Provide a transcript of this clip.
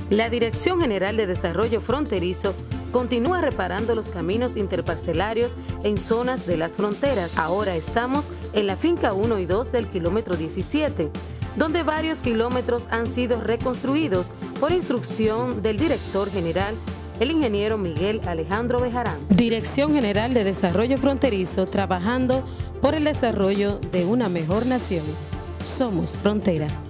La Dirección General de Desarrollo Fronterizo continúa reparando los caminos interparcelarios en zonas de las fronteras. Ahora estamos en la finca 1 y 2 del kilómetro 17, donde varios kilómetros han sido reconstruidos por instrucción del director general, el ingeniero Miguel Alejandro Bejarán. Dirección General de Desarrollo Fronterizo, trabajando por el desarrollo de una mejor nación. Somos frontera.